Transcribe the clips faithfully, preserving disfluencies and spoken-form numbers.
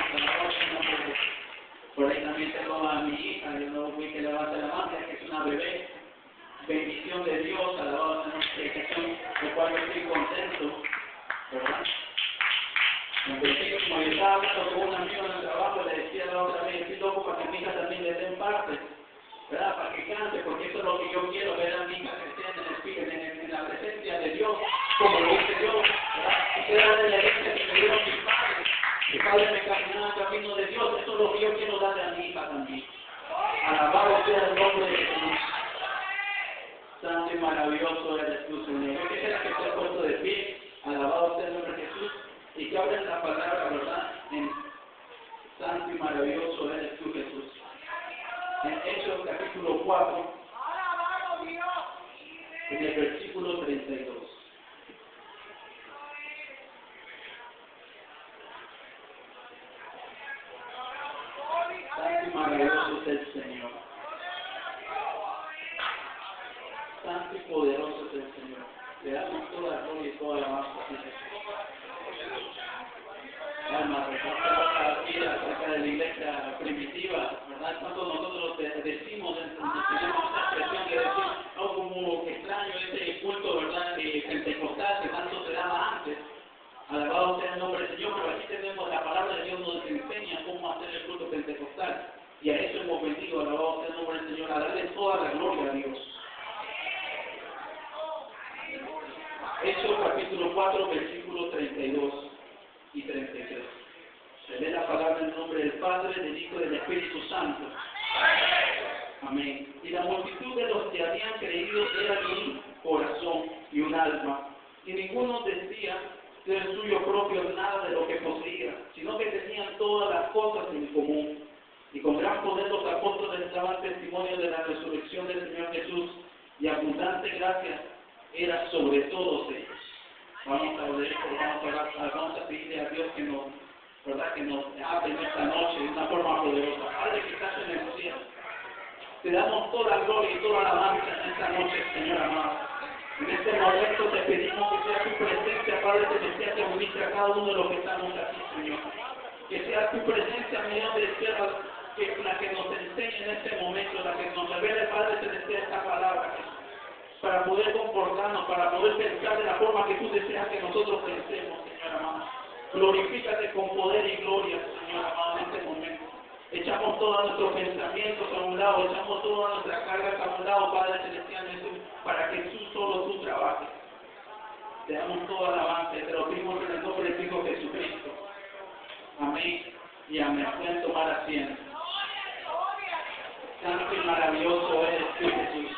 alabado sea el nombre de Dios. Por ahí también tengo a mi hija, yo no fui que levante la mano, que es una bebé. Bendición de Dios, alabado sea nuestra creación, lo cual yo estoy contento, ¿verdad? Entonces, como yo estaba hablando con un amigo en el trabajo, le decía la otra vez, estoy loco para que mi hija también le den parte, ¿verdad? Para que cante, porque eso es lo que yo quiero, ver a mi hija crecer en, el espíritu, en, en la presencia de Dios, como lo hice yo, ¿verdad? Y era de la herencia que me dieron mis padres. Mi padre me caminaba en el camino de Dios, eso es lo que yo quiero darle a mi hija también. Alabado sea el nombre de Jesús. Santo y maravilloso eres tú, Señor. Yo quisiera que esté puesto de pie, alabado sea el nombre de Jesús, y que abren la palabra, ¿verdad? En Santo y maravilloso eres tú, Jesús. En Hechos capítulo cuatro, en el versículo treinta y dos. Santo y maravilloso es el Señor. Santo y poderoso es el Señor. Le damos toda la gloria y toda la alabanza a Jesús. Alma, recuerda aquí acerca de la iglesia primitiva, ¿verdad? Cuando nosotros decimos, tenemos esta expresión de decir, no como extraño ese culto, ¿verdad? De pentecostal que tanto se daba antes. Alabado sea el nombre del Señor, pero aquí tenemos la palabra de Dios nos enseña cómo hacer el culto pentecostal. Y a eso hemos venido, alabado sea el nombre del Señor, a darle toda la gloria a Dios. Hechos capítulo cuatro, versículos treinta y dos y treinta y tres. Se lee la palabra en nombre del Padre, del Hijo y del Espíritu Santo. Amén. Y la multitud de los que habían creído era de un corazón y un alma. Y ninguno decía ser suyo propio nada de lo que poseía, sino que tenían todas las cosas en común. Y con gran poder los apóstoles daban testimonio de la resurrección del Señor Jesús, y abundante gracia era sobre todos ellos. Vamos a orar, vamos a orar, vamos a pedirle a Dios que nos, ¿verdad? Que nos hable en esta noche de una forma poderosa. Padre que estás en el cielo, te damos toda la gloria y toda la alabanza en esta noche, Señor amado. En este momento te pedimos que sea tu presencia, Padre celestial, que ministre a cada uno de los que estamos aquí, Señor. Que sea tu presencia, mi Dios del cielo, que la que nos enseñe en este momento, la que nos revele, Padre celestial, esta palabra, Jesús, para poder comportarnos, para poder pensar de la forma que tú deseas que nosotros pensemos, Señor amado. Glorifícate con poder y gloria, Señor amado, en este momento. Echamos todos nuestros pensamientos a un lado, echamos todas nuestras cargas a un lado, Padre celestial, Jesús, para que tú solo tú trabajes. Te damos toda la alabanza y te lo pedimos en el nombre de Hijo Jesucristo. Amén y amén. Pueden tomar asiento. Santo y maravilloso eres tú, Jesús.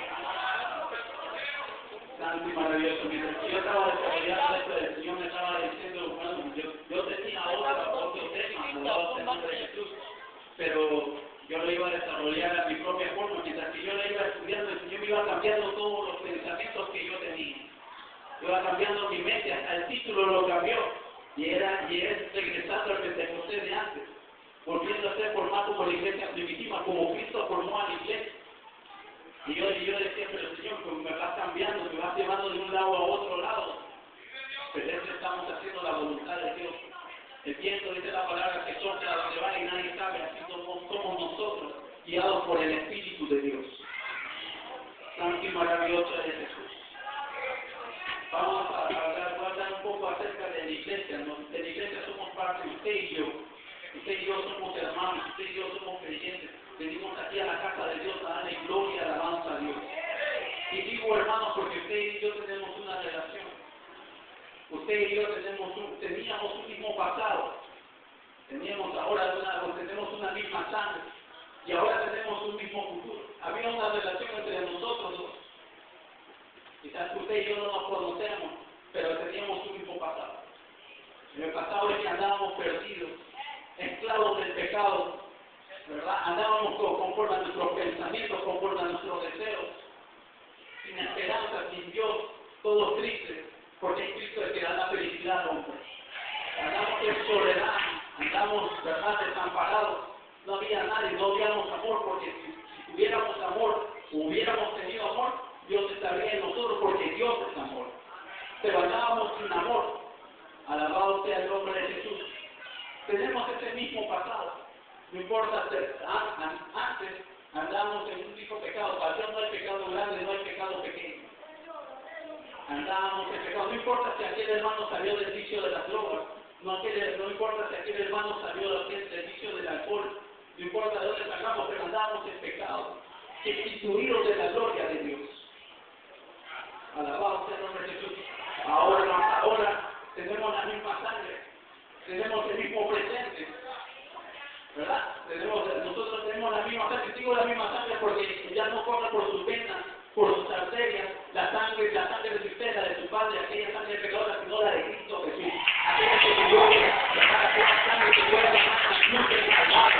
Santo y maravilloso. Mientras yo estaba desarrollando esto, el Señor me estaba diciendo, bueno, yo, yo tenía otra, otro tema, alabado sea el nombre de Jesús, pero yo lo iba a desarrollar a mi propia forma. Mientras que yo lo iba estudiando, el Señor me iba cambiando todos los pensamientos que yo tenía. Iba cambiando mi mente, hasta el título lo cambió. Y era, y es regresando al Pentecostés de antes, volviendo a ser formado como la iglesia primitiva, como Cristo formó a la iglesia. Y yo, y yo decía, pero Señor, pues me vas cambiando, me vas llevando de un lado a otro lado. Pero es que estamos haciendo la voluntad de Dios. El viento dice la palabra que sopla a donde va y nadie sabe, así somos, somos nosotros, guiados por el Espíritu de Dios. Santo y maravilloso es Jesús. Vamos a hablar, voy a hablar un poco acerca de la iglesia. ¿No? De la iglesia somos parte, usted y yo. Usted y yo somos hermanos, usted y yo somos creyentes. Venimos aquí a la casa de Dios a darle gloria y alabanza a Dios. Y digo hermanos porque usted y yo tenemos una relación. Usted y yo tenemos un, teníamos un mismo pasado. Teníamos ahora una, tenemos una misma sangre. Y ahora tenemos un mismo futuro. Había una relación entre nosotros dos. Quizás usted y yo no nos conocemos, pero teníamos un mismo pasado. En el pasado es que andábamos perdidos, esclavos del pecado, ¿verdad? Andábamos conforme a nuestros pensamientos, conforme a nuestros deseos, sin esperanza, sin Dios, todos tristes, porque es Cristo el que da la felicidad al hombre. Andamos en soledad, andamos, ¿verdad?, desamparados. No había nadie, no habíamos amor, porque si, si tuviéramos amor, hubiéramos tenido amor, Dios estaría en nosotros, porque Dios es amor. Pero andábamos sin amor. Alabado sea el nombre de Jesús. Tenemos ese mismo pasado. No importa, antes andamos en un tipo de pecado. Para Dios no hay pecado grande, no hay pecado pequeño. Andábamos en pecado. No importa si aquel hermano salió del vicio de las drogas. No, aquel, no importa si aquel hermano salió del vicio del alcohol. No importa de dónde salgamos, pero andábamos en pecado. Destituidos de la gloria de Dios. Alabado sea el nombre de Jesús. Ahora, ahora tenemos la misma sangre. Tenemos el mismo presente. ¿Verdad? Tenemos, nosotros tenemos la misma sangre. Digo la misma sangre porque ya no corre por sus venas, por sus arterias, la sangre, la sangre de usted, la de su padre, aquella sangre pecadora, sino la de Cristo Jesús. Aquella que se gloria, aquella sangre que puede ganar nunca y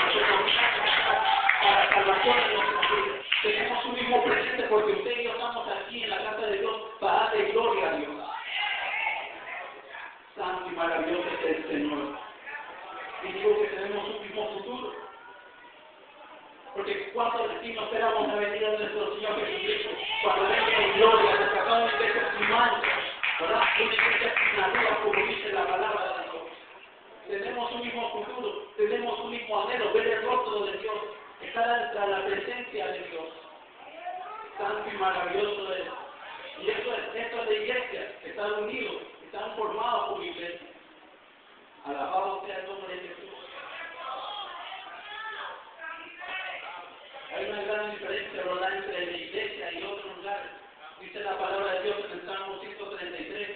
para salvación de nuestras vidas. Tenemos un mismo presente porque usted y yo estamos aquí en la casa de Dios para darle gloria a Dios. Santo y maravilloso es el Señor. Y digo que tenemos un mismo futuro. Porque cuando decimos esperamos la venida de nuestro Señor Jesucristo, cuando venga en gloria, rescatado en iglesia sin mancha, ¿verdad? Una iglesia sin arrugas, como dice la palabra de Dios. Tenemos un mismo futuro, tenemos un mismo anhelo, ver el rostro de Dios, estar ante la presencia de Dios. Santo y maravilloso es. Y esto es, esto es de iglesia, están unidos, están formados como iglesia. Alabado sea el nombre de Jesús. Hay una gran diferencia, ¿verdad?, entre la iglesia y otros lugares. Dice la palabra de Dios en el Salmo ciento treinta y tres.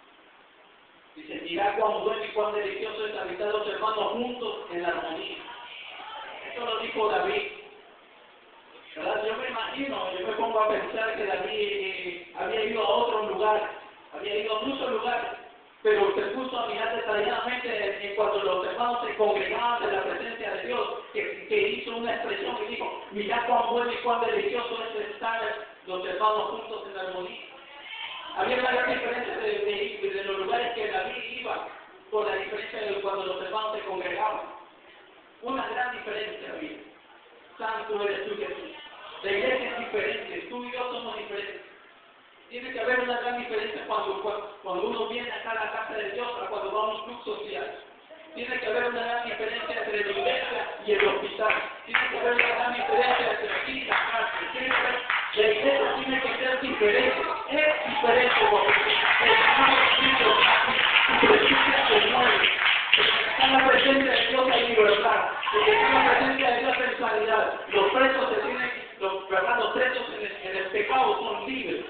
Dice, mirad cuán bueno y cuán delicioso es habitar los hermanos juntos en armonía. Esto lo dijo David. ¿Verdad? Yo me imagino, yo me pongo a pensar que David eh, había ido a otros lugares, había ido a muchos lugares, pero se puso a mirar detalladamente en cuanto los hermanos se congregaban en la presencia de Dios, que, que hizo una expresión y dijo, mirad cuán bueno y cuán delicioso es estar los hermanos juntos en armonía. Había una gran diferencia de, de, de los lugares que David iba, por la diferencia de cuando los hermanos se congregaban. Una gran diferencia había. Santo eres tú, Jesús. La iglesia es diferente, tú y yo somos diferentes. Tiene que haber una gran diferencia cuando, cuando, cuando uno viene acá a la casa de Dios, a cuando va a un club social. Tiene que haber una gran diferencia entre la iglesia y el hospital. Tiene que haber una gran diferencia entre aquí y la cárcel. Tiene que haber, la iglesia tiene que ser diferente. Es diferente porque el Señor Jesucristo su presencia se mueve. Está en la presencia de Dios hay libertad. Porque está en la presencia de Dios hay sanidad. Los presos se tienen, los, ¿verdad? Los presos en el, en el pecado son libres.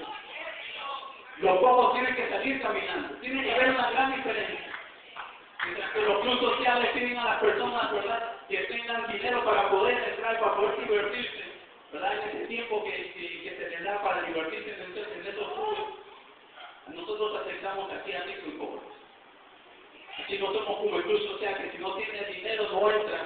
Los pocos tienen que salir caminando. Tiene que haber una gran diferencia. Mientras que los clubes sociales piden a las personas, ¿verdad?, que tengan dinero para poder entrar, para poder divertirse, ¿verdad?, en ese tiempo que, que, que se les da para divertirse en, en esos clubes. Nosotros aceptamos aquí a ricos y pobres. Aquí no somos como el club social, que si no tienes dinero no entras.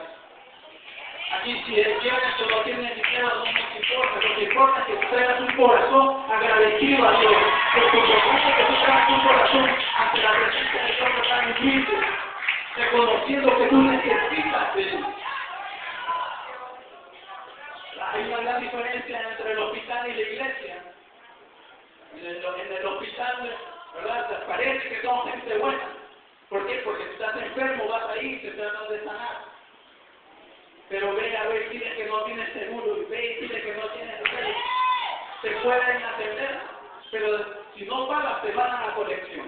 Aquí si el viernes no tiene dinero no nos importa, lo que importa es que tú tengas un corazón agradecido a Dios, porque por supuesto que tú tengas un corazón ante la presencia de Dios que tan humilde, reconociendo que tú necesitas de Él. Hay una gran diferencia entre el hospital y la iglesia. En el, en el hospital, ¿verdad?, parece que somos gente buena. ¿Por qué? Porque si estás enfermo vas a ir, te tratan de sanar. Pero ve a ver, dile que no tienes seguro, y ve y dile que no tienes seguro. Te pueden atender, pero si no pagas te van a la colección.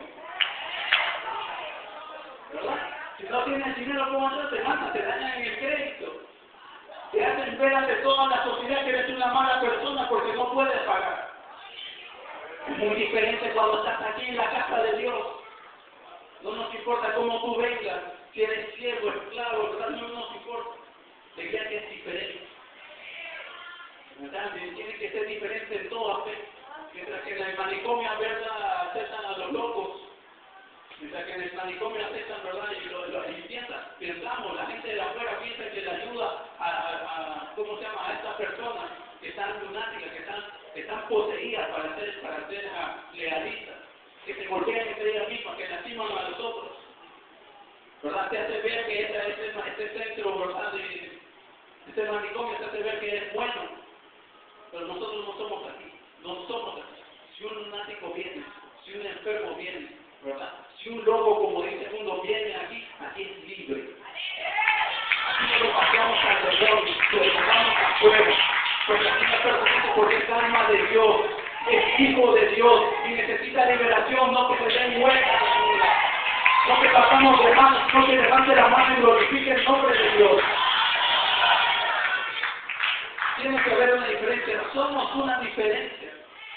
¿Verdad? Si no tienes dinero, ¿cómo hacer? Te mandan, te dañan en el crédito. Te hacen ver ante toda la sociedad que eres una mala persona porque no puedes pagar. Es muy diferente cuando estás aquí en la casa de Dios. No nos importa cómo tú vengas, si eres siervo, esclavo, ¿verdad? No nos importa. La iglesia es diferente. ¿Verdad? Tiene que ser diferente en todo aspecto. Mientras que en el manicomio, ¿verdad?, aceptan a los locos. Mientras que en el manicomio aceptan, ¿verdad?, y, lo, lo, y piensan, pensamos, la gente de afuera piensa que le ayuda a, a, a, ¿cómo se llama?, a estas personas que están lunáticas, que están, que están poseídas para ser, para ser uh, legalistas, que se golpean entre ellas mismas, que lastiman a los otros. ¿Verdad? Te hace ver que este, este, este centro, ¿verdad?, de, este manicomio te hace ver que es bueno, pero nosotros no somos así, no somos así. Si un lunático viene, si un enfermo viene, ¿verdad?, si un loco, como dice el mundo, viene aquí, aquí es libre. necesita liberación, no que se den vueltas, no que pasamos de manos, no que levante la mano y glorifique el nombre de Dios. Tiene que haber una diferencia, somos una diferencia.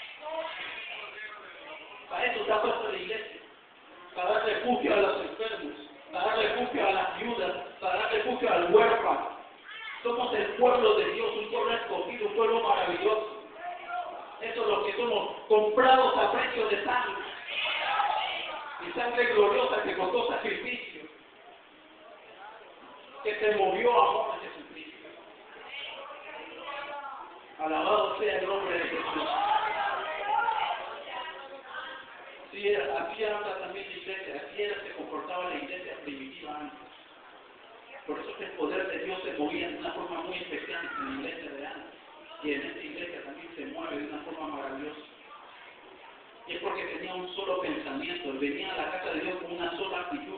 Para eso está puesta la iglesia, para dar refugio a los enfermos, para dar refugio a las viudas, para dar refugio al huérfano. Somos el pueblo de Dios, un pueblo escogido, un pueblo maravilloso. Eso es lo que somos, comprados a precio de sangre. Y sangre gloriosa que costó sacrificio, que se movió amor a Jesucristo. Alabado sea el nombre de Jesús. Sí, era, así habla también la iglesia, así era, se comportaba la iglesia primitiva antes. Por eso que el poder de Dios se movía de una forma muy especial en la iglesia de antes. Y en esta iglesia también se mueve de una forma maravillosa. Y es porque tenía un solo pensamiento, venía a la casa de Dios con una sola actitud.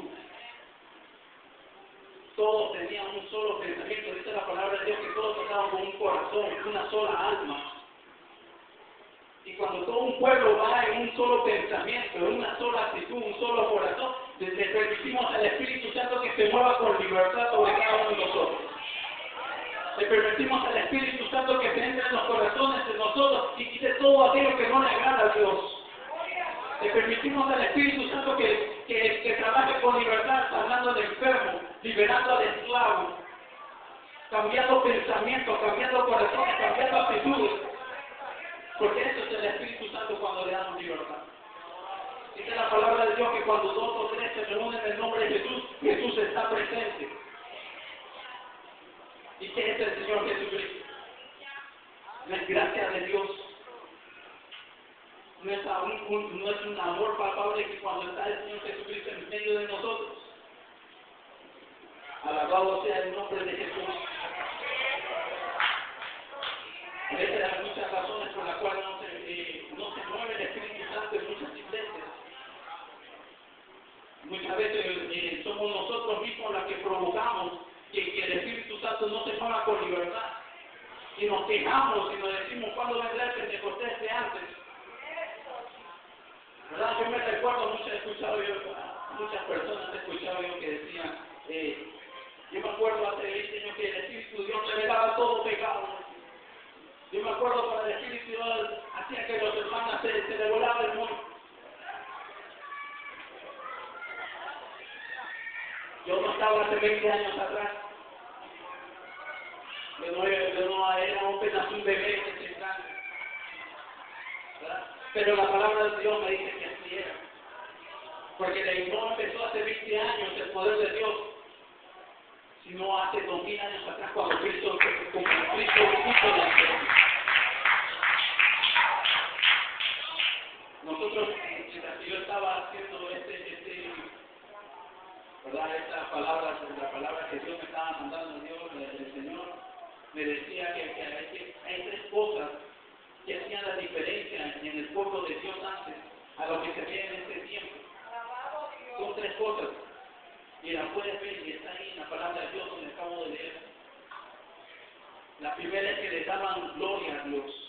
Todos tenían un solo pensamiento, dice la palabra de Dios que todos estaban con un corazón, una sola alma. Y cuando todo un pueblo va en un solo pensamiento, en una sola actitud, un solo corazón, le permitimos al Espíritu Santo que se mueva con libertad sobre cada uno de nosotros. Le permitimos al Espíritu Santo que se entre en los corazones de nosotros y quite todo aquello que no le agrada a Dios. Le permitimos al Espíritu Santo que, que, que trabaje con libertad, sanando al enfermo, liberando al esclavo, cambiando pensamientos, cambiando corazones, cambiando actitudes. Porque eso es el Espíritu Santo cuando le damos libertad. Dice la palabra de Dios que cuando dos o tres se reúnen en el nombre de Jesús, Jesús está presente. ¿Y qué es el Señor Jesucristo? La gracia de Dios. No es, un, un, no es un amor palpable que cuando está el Señor Jesucristo en medio de nosotros. Alabado sea el nombre de Jesús. Esa es las muchas razones por las cuales no se, eh, no se mueve el Espíritu Santo en muchas iglesias. Muchas veces eh, somos nosotros mismos los que provocamos que, que el Espíritu Santo no se mueva con libertad. Y nos quejamos y nos decimos cuándo vendrá el Pentecostés de antes. ¿Verdad? Yo me recuerdo, muchas, he escuchado yo, muchas personas he escuchado yo que decían, eh, yo me acuerdo hace veinte años que el Espíritu de Dios revelaba todo pecado. Yo me acuerdo para el Espíritu de Dios hacía que los hermanos se, se le volaba el mundo. Yo no estaba hace veinte años atrás. Yo no, yo no era apenas un bebé de ese plan. Pero la palabra de Dios me dice que así era. Porque la no empezó hace veinte años el poder de Dios, sino hace dos mil años atrás cuando Cristo, cuando Cristo puso la iglesia. Nosotros, mientras yo estaba haciendo este, este, ¿verdad? Esta palabra, la palabra que Dios me estaba mandando, Dios, el Señor, me decía que, que, hay, que hay tres cosas que hacían la diferencia en el pueblo de Dios antes a lo que se ve en este tiempo. Son tres cosas. Y las puedes ver y está ahí en la palabra de Dios donde acabo de leer. La primera es que le daban gloria a Dios.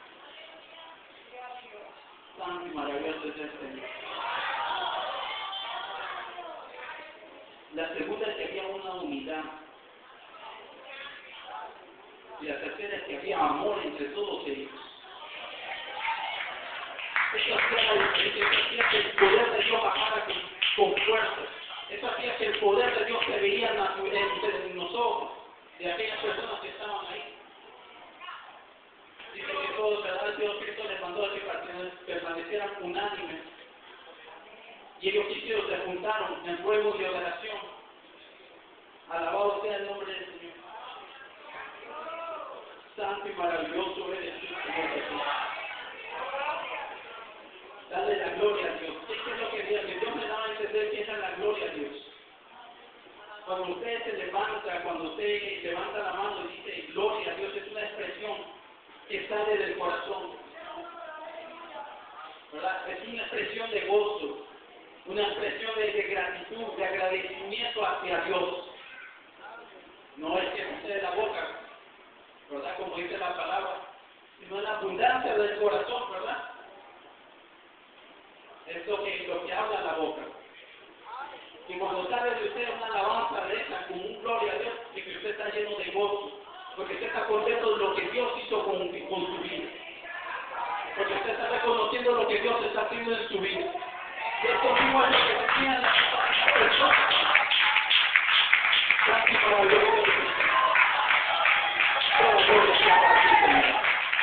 Santo y maravilloso es el Señor. La segunda es que había una unidad. Y la tercera es que había amor entre todos ellos. Eso hacía la diferencia, eso hacía que el poder de Dios bajara con, con fuerza. Eso hacía que el poder de Dios se veía entre nosotros, de aquellas personas que estaban ahí. Dice que todos, ¿verdad? Dios Cristo les mandó a que permanecieran unánimes. Y ellos quisieron, se juntaron en ruego y oración. Alabado sea el nombre del Señor. Santo y maravilloso eres tú, Señor Jesús. Dale la gloria a Dios. Esto es lo que Dios, que Dios me daba a entender que esa es la gloria a Dios. Cuando usted se levanta, cuando usted levanta la mano y dice gloria a Dios, es una expresión que sale del corazón. ¿Verdad? Es una expresión de gozo, una expresión de, de gratitud, de agradecimiento hacia Dios. No es que esté de la boca, ¿verdad? Como dice la palabra, sino en la abundancia del corazón, ¿verdad? es lo que, lo que habla la boca. Y cuando sale de usted una alabanza de esa, como un gloria a Dios, es que usted está lleno de gozo, porque usted está contento de lo que Dios hizo con, con su vida. Porque usted está reconociendo lo que Dios está haciendo en su vida. Y esto mismo es lo que decían las personas. Casi para el gloria de Dios. Todo gloria sea para ti, Señor.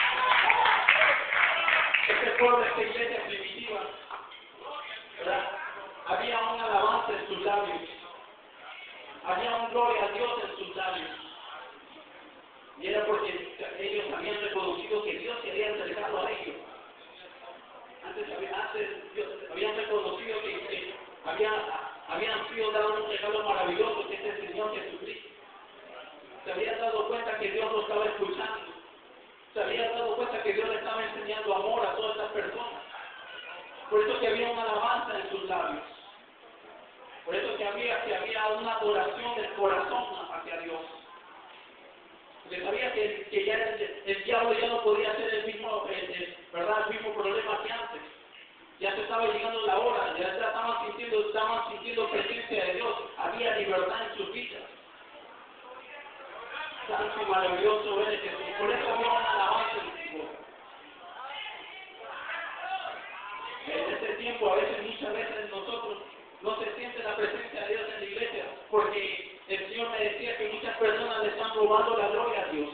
Este pueblo, esta iglesia primitiva, ¿verdad? Había una alabanza en sus labios. Había un gloria a Dios en sus labios. Y era porque ellos habían reconocido que Dios se había acercado a ellos. Antes, antes Dios, habían reconocido que, que había, habían sido dados un regalo maravilloso, que es el Señor Jesucristo. Se habían dado cuenta que Dios los estaba escuchando. Se habían dado cuenta que Dios le estaba enseñando amor a todas estas personas. Por eso que había una alabanza en sus labios. Por eso que había, que había una adoración del corazón hacia Dios. Porque sabía que, que ya el, el diablo ya no podía hacer el mismo, el, el, ¿verdad? el mismo problema que antes. Ya se estaba llegando la hora, ya estaban sintiendo, estaban sintiendo presencia de Dios. Había libertad en sus vidas. Santo y maravilloso eres Jesús. Por eso había una alabanza en su boca. En este tiempo, a veces, muchas veces nosotros no se siente la presencia de Dios en la iglesia, porque el Señor me decía que muchas personas le están robando la gloria a Dios.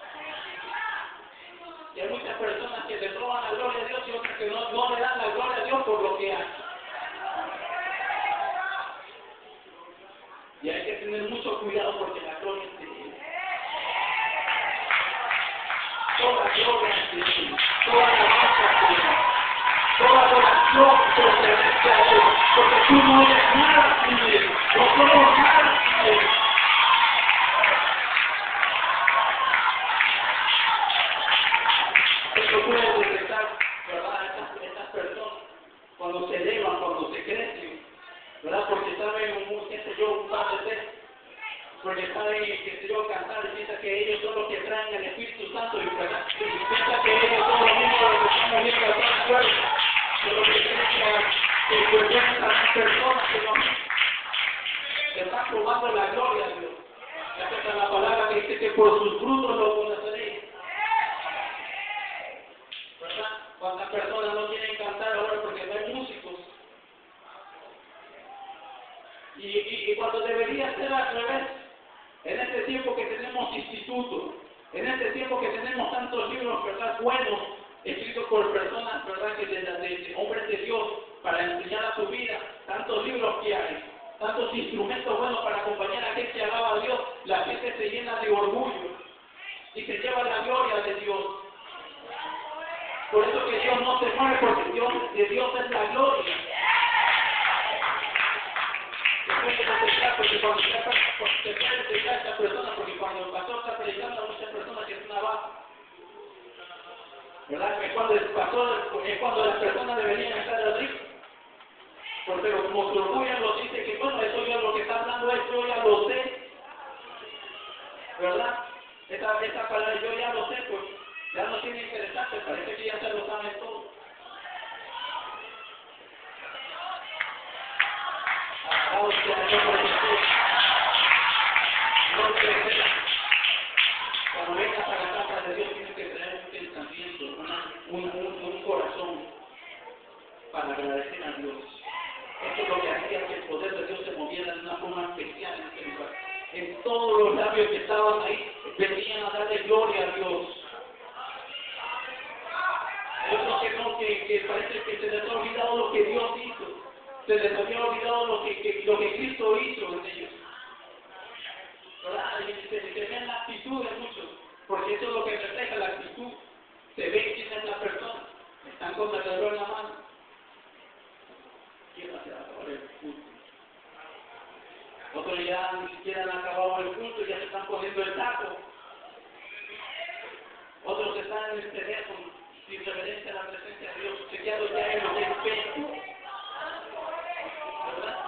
Y hay muchas personas que le roban la gloria a Dios y otras que no, no le dan la gloria a Dios por lo que hacen. Y hay que tener mucho cuidado porque la gloria es de Dios. Toda gloria es de Dios. Toda alabanza es de Dios. Toda adoración pertenece a Dios, porque tú no eres nada sin Él, no somos nada sin Él. Esto puede detectar, ¿verdad?, estas, estas personas, cuando se elevan, cuando se crecen, ¿verdad?, porque saben, qué sé yo, un padre de porque saben, qué sé yo, cantar, y piensa que ellos son los que traen el Espíritu Santo, y piensa que ellos son los mismos los que están moviendo a toda la fuerza. Pero que que pertenecen a las personas que no que están probando la gloria de Dios. Esta es la palabra que dice que por sus frutos lo conoceréis. ¿Verdad? ¿Cuántas personas no quieren cantar ahora porque no hay músicos? Y, y, y cuando debería ser al revés, en este tiempo que tenemos institutos, en este tiempo que tenemos tantos libros, ¿verdad?, buenos, escritos por personas, ¿verdad?, que de, de, de hombres de Dios, para enseñar a su vida, tantos libros que hay, tantos instrumentos buenos para acompañar a aquel que alaba a Dios, la gente se llena de orgullo y se lleva la gloria de Dios. Por eso que Dios no se muere, porque Dios, de Dios es la gloria. Después de detectar, porque cuando se puede detectar a esta persona, porque cuando el pastor está predicando a muchas personas que es una baja, ¿verdad? Es cuando el pastor, es cuando las personas deberían estar allí. Pero como su orgullo nos dice que, bueno, eso yo lo que está hablando es yo ya lo sé, ¿verdad? Esa, esa palabra yo ya lo sé, pues ya no tiene interesante, parece que ya se lo saben todo. Alabado sea el nombre de Jesús. No crecer. Cuando vengas a la casa de Dios tienes que traer un pensamiento, una, un, un, un corazón para agradecer a Dios. Esto es lo que hacía que el poder de Dios se moviera de una forma especial en este lugar. En todos los labios que estaban ahí, venían a darle gloria a Dios. Otros que no, que, que parece que se les ha olvidado lo que Dios hizo. Se les había olvidado lo que, que, lo que Cristo hizo en ellos. ¿Verdad? Y se, se ven la actitud de muchos, porque eso es lo que refleja la actitud. Se ve quién es la persona. Están con el reloj en la mano. ¿Quién va a hacer acabar el culto? Otros ya ni siquiera han acabado el culto y ya se están poniendo el saco. Otros están en el teléfono, sin reverencia a la presencia de Dios, chequeados ya en los espejos. ¿Verdad?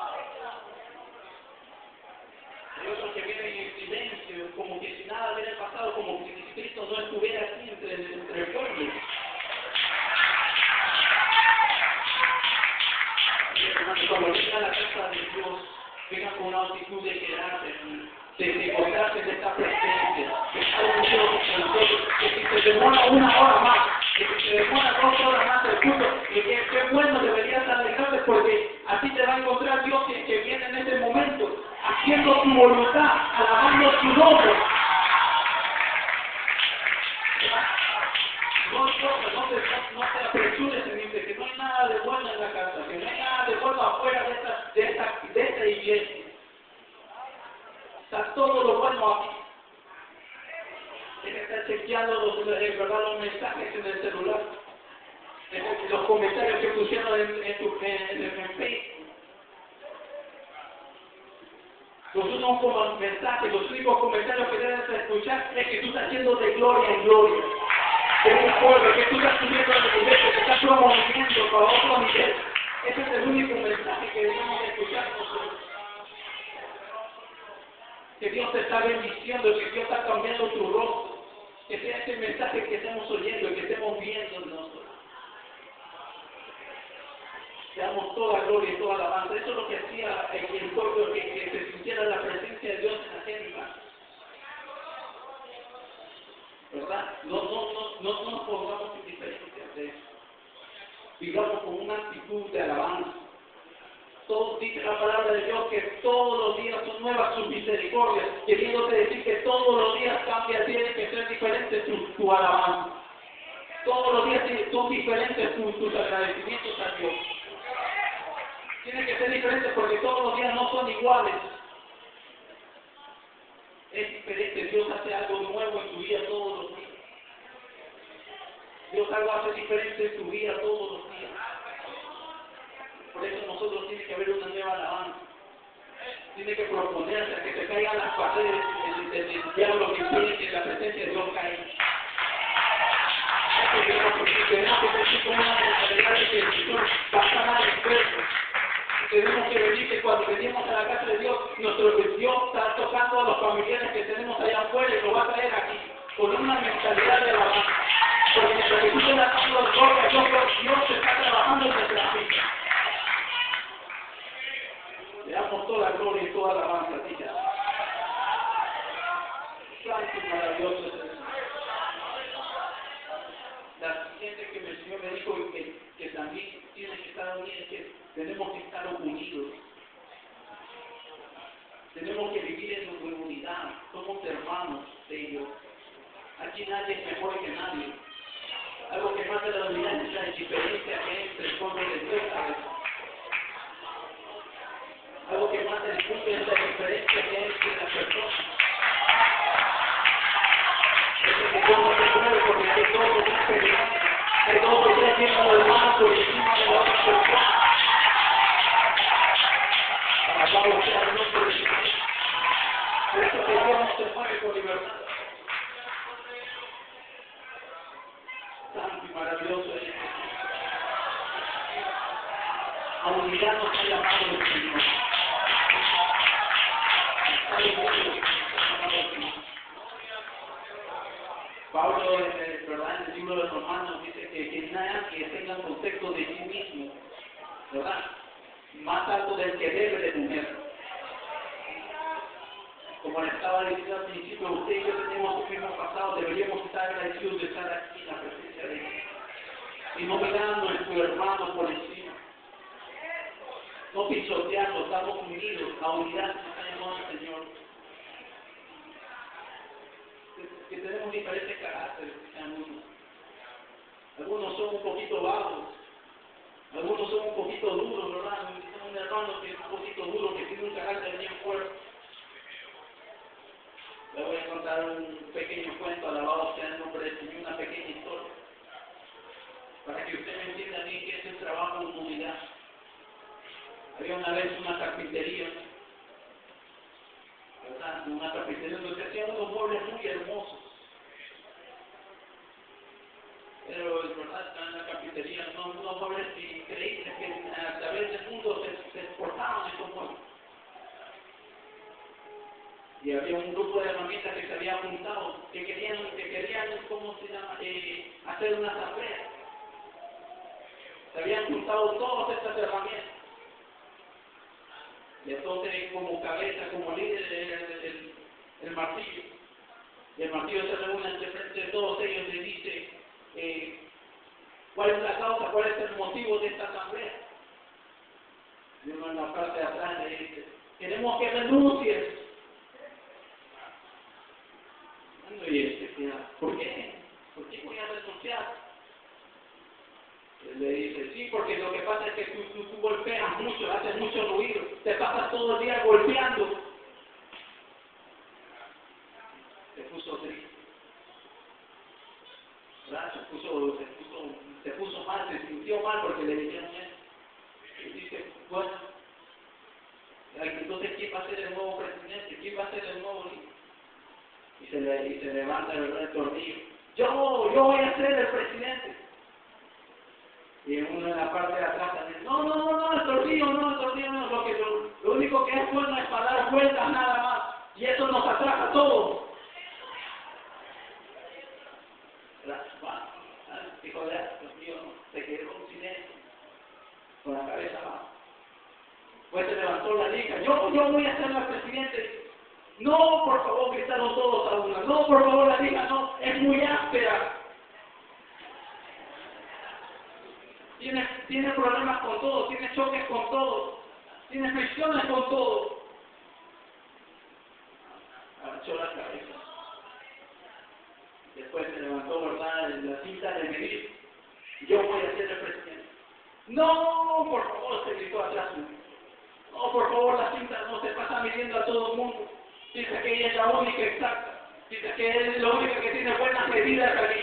Hay otros que viven en silencio, como que si nada hubiera pasado, como que si Cristo no estuviera aquí entre, entre el pueblo. Dios, vengan con una actitud de quedarse, de, de gozarse de esta presencia, de estar unidos con nosotros, que si se demora una hora más, que si se demora dos horas más el culto, que qué bueno deberías alegrarte porque así te va a encontrar Dios que, que viene en ese momento, haciendo tu voluntad, alabando tu nombre. No, no, no, te, no, no te apresures en irte, que no hay nada de bueno en la casa, que no hay nada de bueno afuera de esta, de esta, de esta iglesia. Está todo lo bueno aquí. Tienes que estar chequeando los, ¿verdad? Los mensajes en el celular, en los comentarios que pusieron en, en, tu, en, en, en Facebook. Los únicos mensajes, los únicos comentarios que debes escuchar es que tú estás yendo de gloria en gloria. Es un pueblo que tú estás subiendo al nivel, que te estás promoviendo para otro nivel. Ese es el único mensaje que debemos escuchar nosotros. Que Dios te está bendiciendo, que Dios está cambiando tu rostro. Que sea ese mensaje que estemos oyendo y que estemos viendo en nosotros. Damos toda gloria y toda alabanza. Eso es lo que hacía el pueblo, que, que se sintiera la presencia de Dios en la gente. ¿Verdad? No, no, no, no, no nos pongamos indiferentes de eso. Vivamos con una actitud de alabanza. Todo dice la palabra de Dios que todos los días son nuevas sus misericordias, queriéndote decir que todos los días cambia, tiene que ser diferente tu, tu alabanza. Todos los días son diferentes tus, tus agradecimientos a Dios. Tiene que ser diferente porque todos los días no son iguales. Es diferente, Dios hace algo nuevo en tu vida todos los días. Dios algo hace diferente en tu vida todos los días. Por eso nosotros tiene que haber una nueva alabanza. Tiene que proponerse a que se caigan las paredes del diablo que impide que la presencia de Dios caiga. Tenemos que sentir como una mentalidad de que el Señor va a sanar enfermos. Tenemos que venir que cuando venimos a la casa de Dios, nuestro Dios está tocando a los familiares que tenemos allá afuera y lo va a traer aquí, con una mentalidad de alabanza. Porque mientras que tú te estás dando el gloria a Dios, Dios te está trabajando en nuestra vida. Le damos toda la gloria y toda la alabanza a ti, ya. Santo y maravilloso es el Señor. La siguiente que el Señor me dijo que, que también tiene que estar unidos, es que tenemos que estar unidos. Tenemos que vivir en unidad. Somos hermanos de Dios. Aquí nadie es mejor que nadie. Algo que más de la unidad es la diferencia que hay entre el pueblo de Dios a veces. Algo que más del punto es la diferencia que hay entre las personas. Eso que Dios no se mueve porque hay dos o tres peleas. Hay dos o tres miembros de hermanos por encima de la otra persona. Para Pablo sea Dios por encima. Por eso que Dios no se mueve con libertad. Santo y maravilloso es Jesús. A unidad nos ha llamado el Señor. Pablo, en, ¿verdad? En el libro de Romanos dice que, que nada que tenga concepto de sí mismo, ¿verdad? Más alto del que debe de tener. Como le estaba diciendo al principio, usted y yo tenemos un mismo pasado, deberíamos estar agradecidos de estar aquí en la presencia de Dios. Y no mirando a su hermano por encima. No pisoteando, estamos unidos, a unidad que está llamando el Señor. Que, que tenemos diferentes caracteres, algunos. Algunos son un poquito vagos, algunos son un poquito duros, ¿verdad? Tengo un hermano que es un poquito duro, que tiene un carácter bien fuerte. Le voy a contar un pequeño cuento, alabado sea el nombre del Señor, una pequeña historia, para que usted me entienda bien que es el trabajo en comunidad. Había una vez una carpintería, ¿verdad? Una carpintería donde se hacían unos muebles muy hermosos. Pero es verdad, en la carpintería, unos, unos muebles increíbles que a través del mundo se, se exportaban esos muebles. Y había un grupo de herramientas que se había juntado, que querían, que querían ¿cómo se llama?, eh, hacer una asamblea. Se habían juntado todas estas herramientas. Y entonces, como cabeza, como líder, el, el, el martillo. Y el martillo se reúne ante frente de todos ellos y le dice, eh, ¿cuál es la causa, cuál es el motivo de esta asamblea? Y uno en la parte de atrás le dice, queremos que renuncies. Y este, ¿por qué? ¿Por qué voy a renunciar? Él le dice, sí, porque lo que pasa es que tú, tú, tú golpeas mucho, haces mucho ruido, te pasas todo el día golpeando. Se puso triste, ¿verdad? Se puso, se puso, se puso mal, se sintió mal porque le dijeron eso. Y dice, bueno, entonces ¿quién va a ser el nuevo presidente? ¿Quién va a ser el nuevo líder? Y se, le, y se levanta el, el tornillo. Yo, yo voy a ser el presidente. Y uno en la parte de atrás también, no, no, no, no, el tornillo, no, el tornillo no, lo, que, lo, lo único que es bueno es para dar vueltas nada más. Y eso nos atrasa a todos. Dijo, Dios mío, se quedó en silencio, con la cabeza abajo. Pues se levantó la lija, yo, yo voy a ser la presidente. No, por favor, gritaron todos a una. No, por favor, la lija, no, es muy áspera. Tiene, tiene problemas con todo, tiene choques con todo, tiene fricciones con todo. Agachó la cabeza. Después se levantó, ¿verdad?, en la cinta de medir. Yo voy a ser el presidente. No, por favor, se gritó atrás. No, por favor, la cinta no se pasa midiendo a todo el mundo. Dice que ella es la única exacta. Dice que es la única que tiene buenas medidas aquí.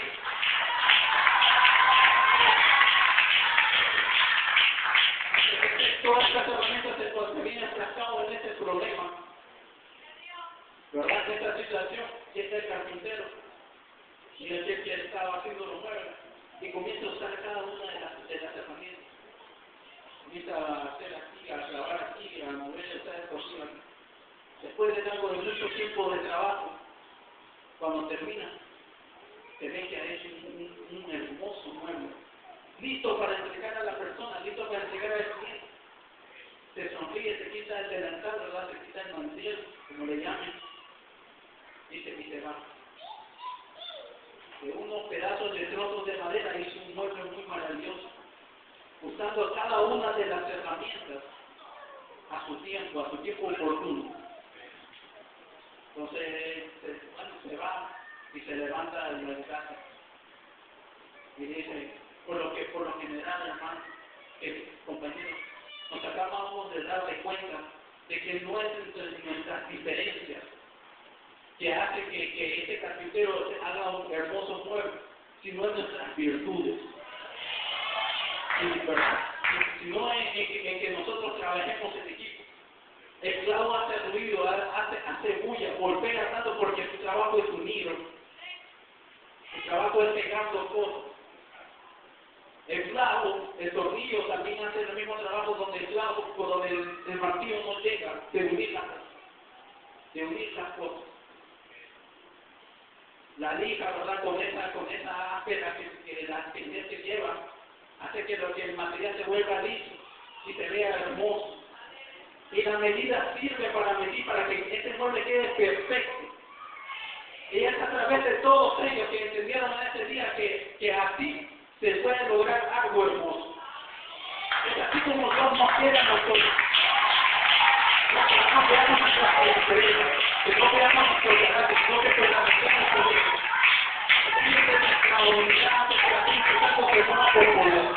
Todas estas herramientas se vienen enfrascados en este problema. ¿Verdad? En esta situación, y está el carpintero. Y el que estaba haciendo los muebles. Y comienza a usar cada una de las, de las herramientas. Comienza a hacer aquí, a clavar aquí, a mover esta cocina. Después de algo de mucho tiempo de trabajo, cuando termina, se ve que ha hecho un, un, un hermoso mueble. Listo para entregar a la persona, listo para entregar al cliente. Se sonríe, se quita el delantal, ¿verdad? Se quita el mantel, como le llamen. Dice que se va. De unos pedazos de trozos de madera hizo un mueble muy maravilloso, usando cada una de las herramientas a su tiempo, a su tiempo oportuno. Entonces, se, bueno, se va y se levanta de la casa y dice, por lo que por lo general, hermano, eh, compañeros, nos acabamos de dar de cuenta de que no es entre nuestras diferencias que hace que, que este carpintero haga un hermoso mueble, sino en nuestras virtudes. Sí, ¿verdad? Si no en, en, en que nosotros trabajemos en equipo. El clavo hace ruido, hace, hace bulla, golpea tanto porque su trabajo es unido. Su trabajo es pegando cosas. El clavo, el tornillo también hace el mismo trabajo donde el clavo, donde el, el martillo no llega, de unir las cosas. De unir las cosas. La lija, ¿verdad? Con esa, con esa áspera que, que la pendiente lleva, hace que, lo, que el material se vuelva liso y se vea hermoso. Y la medida sirve para medir, para que este mueble quede perfecto. Y es a través de todos ellos que entendieron en ese día que, que así se puede lograr algo hermoso. Es así como Dios nos quiere a nosotros. No veamos nuestras diferencias, que no veamos nuestro carácter, sino que permanecemos con Él. Siempre nuestra unidad, nuestra vida, que persona por poder.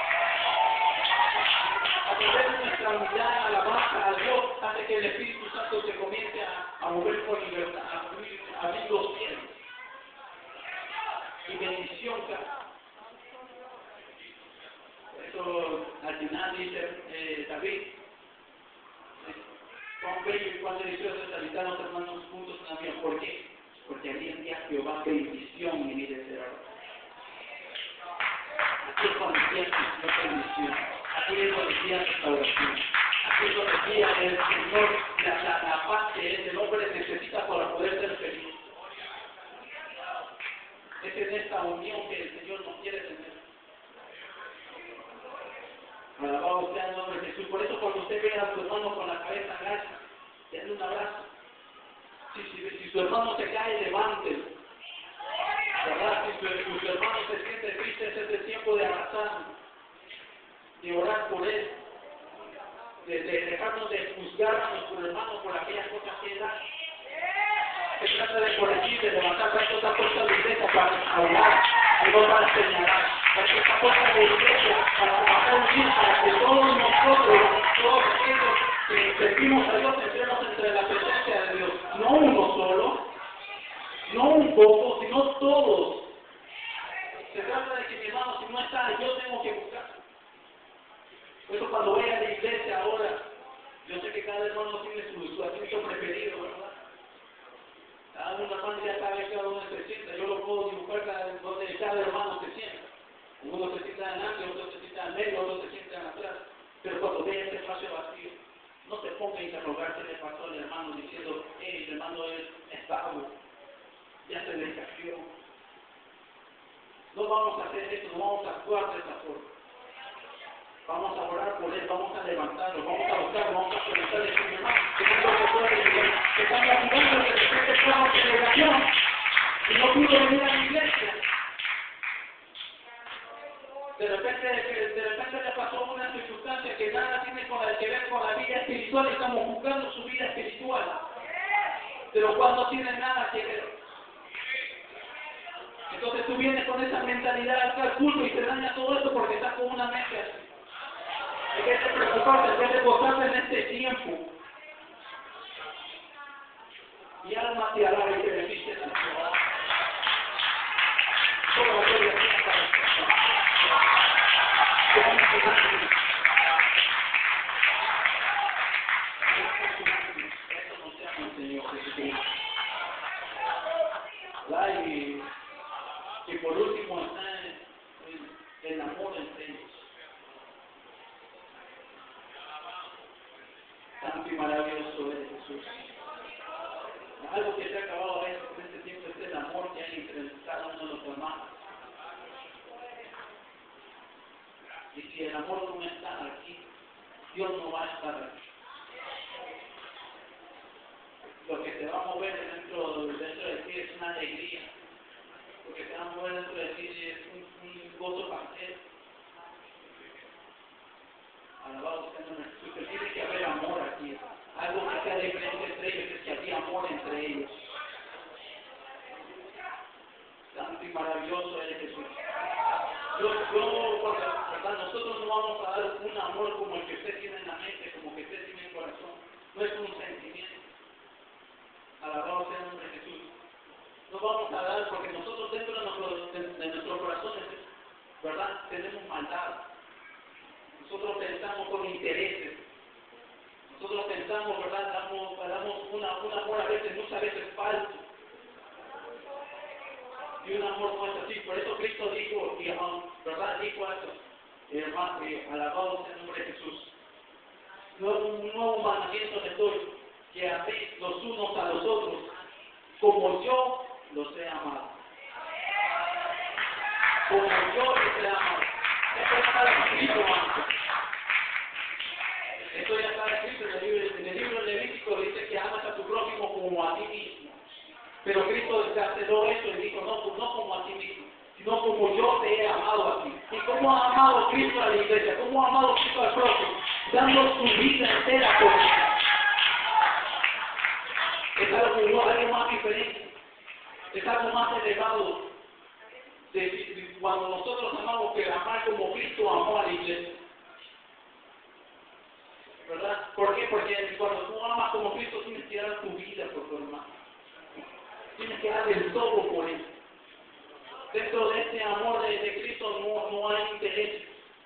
A través de nuestra unidad en alabanza a Dios, hace que el Espíritu Santo se comience a, a mover con libertad, a abrir, a abrir los cielos. Y bendición, cara. Por eso, al final dice eh, David, cuán bello y cuán delicioso es habitar los hermanos juntos en la mía. ¿Por qué? Porque allí envía Jehová bendición y vida será. Aquí es cuando envía Señor bendición. Aquí es donde envía restauración. Aquí es donde envía el Señor la, la, la paz que el hombre necesita para poder ser feliz. Es en esta unión que el Señor nos quiere tener. Alabado sea el nombre de Jesús. Por eso cuando usted ve a su hermano con la cabeza agacha, denle un abrazo. Si, si, si su hermano se cae, levántelo. ¿Verdad? Si su, si su hermano se siente triste, ese es el tiempo de abrazarlo, de orar por él, de, de dejarnos de juzgar a nuestro hermano por aquellas cosas que él hace. Se trata de corregir, de levantar para que esta puerta de la iglesia para hablar y no para señalar. Para que esta puerta de la iglesia para trabajar bien, para que todos nosotros, todos aquellos que servimos a Dios, entremos entre la presencia de Dios. No uno solo, no un poco, sino todos. Se trata de que mi hermano, si no está, yo tengo que buscar. Por eso cuando voy a la iglesia ahora, yo sé que cada hermano tiene su, su asiento preferido, ¿verdad? Cada una hermano ya sabe cada uno se sienta. Yo lo puedo dibujar cada, donde cada hermano se sienta. Uno se sienta adelante, otro se sienta en medio, otro se sienta atrás. Pero cuando vea este espacio vacío, no te pongas a interrogar qué le pasó al hermano diciendo, hey, el hermano es, es vago, ya se descafió. No vamos a hacer esto, no vamos a actuar de esa forma. Vamos a orar por él, vamos a levantarlo, vamos a buscarlo, vamos a preguntarle a mi hermano, que tengo que puede que están ayudando que de repente estamos en celebración y no pudo venir a la iglesia. De repente, de repente le pasó una circunstancia que nada tiene con el que ver con la vida espiritual y estamos buscando su vida espiritual. Pero cuando tiene nada que ver. Entonces tú vienes con esa mentalidad acá al culto y te daña todo esto porque estás con una mente así. En vez de preocuparte, en vez de gozarte en este tiempo. Mi alma te alaba y te bendice. Toda la gloria sea para ti. Eso nos llama el Señor Jesucristo. Y, y por último está el, el amor entre ellos. Santo y maravilloso es Jesús. Algo que se ha acabado a veces en este tiempo es el amor que hay entre cada uno de los hermanos. Y si el amor no está aquí, Dios no va a estar aquí. Lo que se va a mover dentro, dentro de ti es una alegría. Lo que se va a mover dentro de ti es un, un gozo pasajero. Alabado sea el nombre de Jesús. Pero tiene que haber amor aquí. Algo que sea diferente entre ellos es que había amor entre ellos. Santo y maravilloso es Jesús. Yo, yo, ¿verdad? Nosotros no vamos a dar un amor como el que usted tiene en la mente, como que usted tiene en el corazón. No es un sentimiento. Alabado sea el nombre de Jesús. No vamos a dar porque nosotros dentro de nuestro, de, de nuestro corazón, ¿verdad? Tenemos maldad. Nosotros pensamos con intereses. Nosotros pensamos, ¿verdad? Damos, damos una, un amor a veces, muchas veces falso. Y un amor no es así. Por eso Cristo dijo, y, ¿verdad? Dijo esto. Hermano, eh, alabado sea el nombre de Jesús. Nuevo, un nuevo mandamiento les doy, que améis los unos a los otros, como yo los he amado. Como yo los he amado. Esto ya está escrito antes. Esto ya está escrito en el libro, en el libro Levítico, dice que amas a tu prójimo como a ti mismo. Pero Cristo canceló eso y dijo, no, no como a ti mismo, sino como yo te he amado a ti. ¿Y cómo ha amado Cristo a la iglesia? ¿Cómo ha amado Cristo al prójimo? Dando su vida entera por él. Es algo, algo más diferente. Es algo más elevado. De, de, cuando nosotros amamos, que amar como Cristo amó a la iglesia. ¿Verdad? ¿Por qué? Porque cuando tú amas como Cristo tienes que dar tu vida por tu hermano. Tienes que dar el todo por él. Dentro de este amor de, de Cristo no, no hay interés.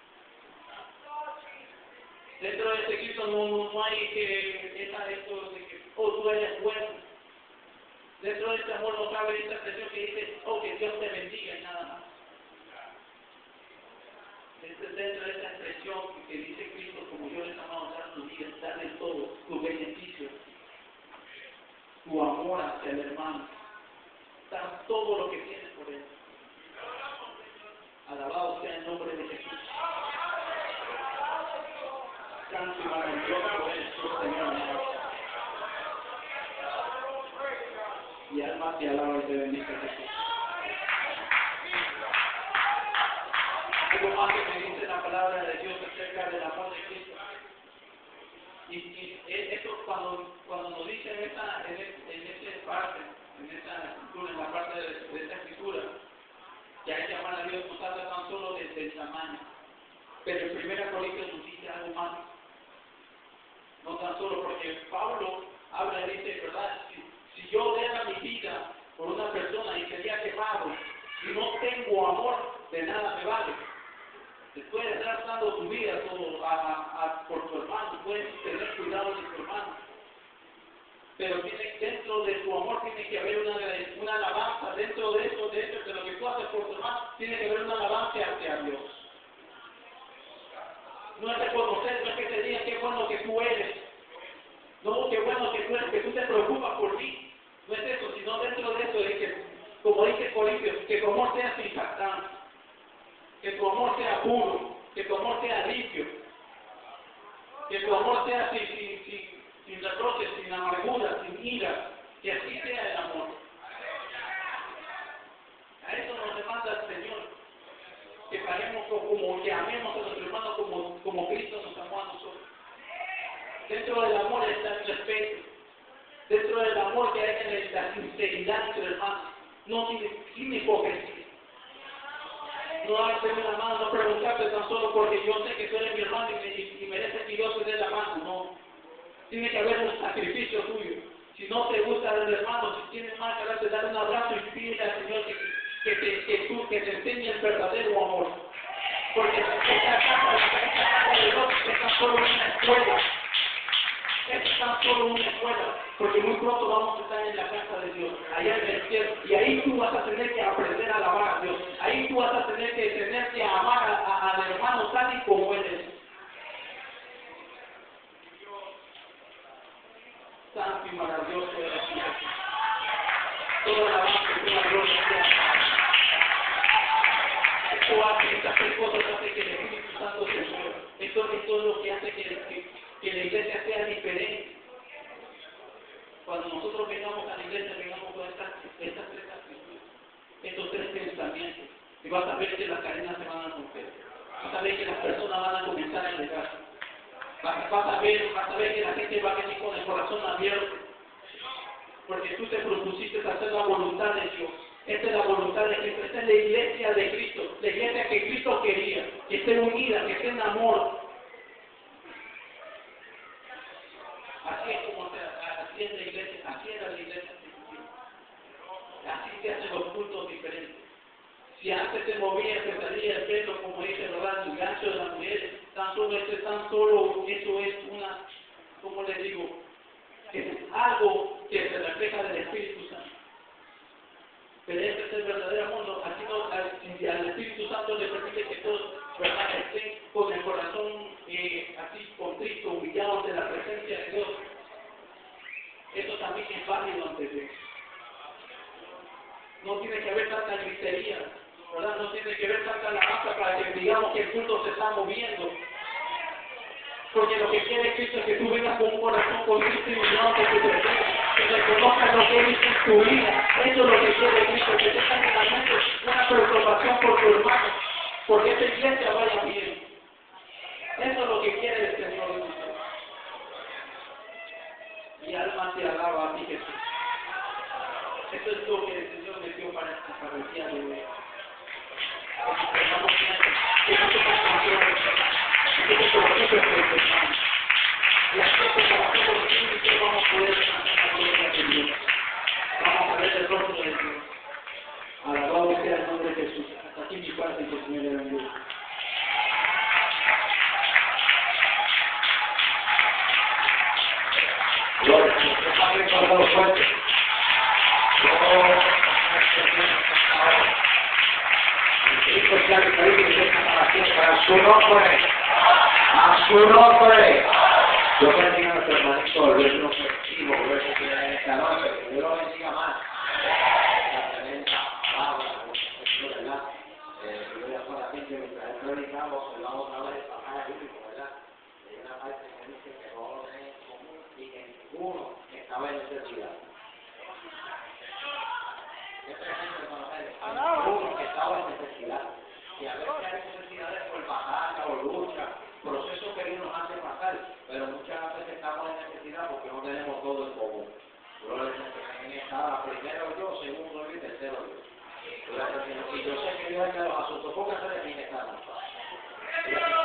Dentro de este Cristo no, no hay que esa esto de que, oh, tú eres bueno. Dentro de este amor no cabe esta expresión que dice, oh, que Dios te bendiga y nada más. Dentro de esta expresión que dice Cristo, como yo les amado, dar tu vida, darle todo, tu beneficio, tu amor hacia el hermano, dar todo lo que tienes por él. Alabado sea el nombre de Jesús. Santo y maravilloso es tu Señor. alma te alaba y te bendice, Jesús. Algo más que me dice la palabra de Dios acerca del amor de Cristo. Y, y esto cuando, cuando nos dice en esa, en, en esa parte, en esa escritura, en la parte de, de esta escritura, que hay que amar a Dios, no habla tan solo desde el tamaño. Pero en primera Corintios nos dice algo más. No tan solo porque Pablo habla y dice, ¿verdad? Si, si yo diera mi vida por una persona y sería quemado, si no tengo amor, de nada me vale. Después de estar dando tu vida todo, a, a, a, por tu hermano, puedes tener cuidado de tu hermano. Pero tiene, dentro de tu amor tiene que haber una, una alabanza, dentro de eso, dentro de lo que tú haces por tu hermano, tiene que haber una alabanza hacia Dios. No es reconocer, no es que te digan qué bueno que tú eres, no, qué bueno que tú eres, que tú te preocupas por mí. No es eso, sino dentro de eso es que, como dice Corintios, que tu amor sea sin jactancia, que tu amor sea puro, que tu amor sea limpio, que tu amor sea sin, sin, sin, sin reproches, sin amargura, sin ira, que así sea el amor. A eso nos demanda el Señor, que paremos como, que amemos a nuestro hermano como, como Cristo nos amó a nosotros. Dentro del amor está el respeto, dentro del amor que hay la sinceridad entre hermanos, no sin, sin hipocresía. No darte una mano, no preguntarte tan solo porque yo sé que tú eres mi hermano y, me, y mereces que yo te dé la mano, no. Tiene que haber un sacrificio tuyo. Si no te gusta el hermano, si tienes mal carácter, dale un abrazo y pídele al Señor que, que, te, que, tú, que te enseñe el verdadero amor. Porque esta casa, esta casa de Dios es tan solo una escuela. Es tan solo una escuela, porque muy pronto vamos a estar en la casa de Dios, allá en el cielo, y ahí tú vas a tener que aprender a alabar a Dios, ahí tú vas a tener que tener que amar a, a, al hermano tal y como Él es. Santo y maravilloso eres tú, Jesús. Toda la alabanza y toda la gloria sea. Esto hace, estas tres cosas hace que el Espíritu Santo se mueva. Esto, esto es lo que hace que, que, que la iglesia sea diferente. Cuando nosotros vengamos a la iglesia, vengamos con estas, estas tres actitudes, estos tres pensamientos, y vas a ver que las cadenas se van a romper. Vas a ver que las personas van a comenzar a llegar. Vas, vas, a ver, vas a ver que la gente va a venir con el corazón abierto. Porque tú te propusiste hacer la voluntad de Dios. Esta es la voluntad de Cristo. Esta es la iglesia de Cristo. La iglesia que Cristo quería. Que esté unida, que esté en amor. Así es como se, así es la iglesia, así era la iglesia. Así se hacen los cultos diferentes. Si antes se movía, se salía el pelo, como dice ¿verdad? El gancho de las mujeres, tan solo, eso, tan solo eso es una, ¿cómo le digo? Es algo que se refleja del Espíritu Santo. Pero este es el verdadero amor. Así no, al, al Espíritu Santo le permite que todos ¿verdad? estén con el corazón eh, así contrito, humillado ante la presencia de Dios. Eso también es válido ante Dios. No tiene que haber tanta gritería, ¿verdad? No tiene que haber tanta alabanza para que digamos que el culto se está moviendo. Porque lo que quiere Cristo es que tú vengas con un corazón contrito y humillado ante tu presencia, que reconozcas lo que Él hizo en tu vida. Eso es lo que quiere Cristo, que tengas en la mente una preocupación por tu hermano, porque esta iglesia vaya bien. Eso es lo que quiere el Señor de nosotros. Mi alma te alaba a ti, Jesús. Eso es lo que el Señor me dio para esta el día de hoy. Vamos a que no te canciones, que te prometo que hermano. Y así es como nosotros los niños vamos a poder cantar la gloria de Dios. Vamos a ver el rostro de Dios. Alabado sea el nombre de Jesús. Hasta aquí mi parte y que el Señor le bendiga. Gloria a Dios. Padre, para los fuertes. Cristo sea el Señor y para siempre. A su nombre. A su nombre. Yo bendiga a nuestro hermanito Luis Festivo, Luis que tiene en esta noche. Que Dios lo bendiga más. La tremenda palabra, ¿verdad? Yo le hago a la gente mientras él predicamos, se va otra vez a pasaje bíblico, ¿verdad? Hay una parte que dice que todos lo tienen en común y que ninguno estaba en necesidad. gente conocer uno que estaba en necesidad. Y a veces hay necesidades por batalla o lucha, procesos que Dios nos hace pasar, pero muchas veces estamos en necesidad porque no tenemos todo en común. Gloria al Señor. Está primero yo, segundo yo y tercero yo. Gloria al Señor. Y yo sé que Dios está en los asuntos. Pónganse de pie esta noche.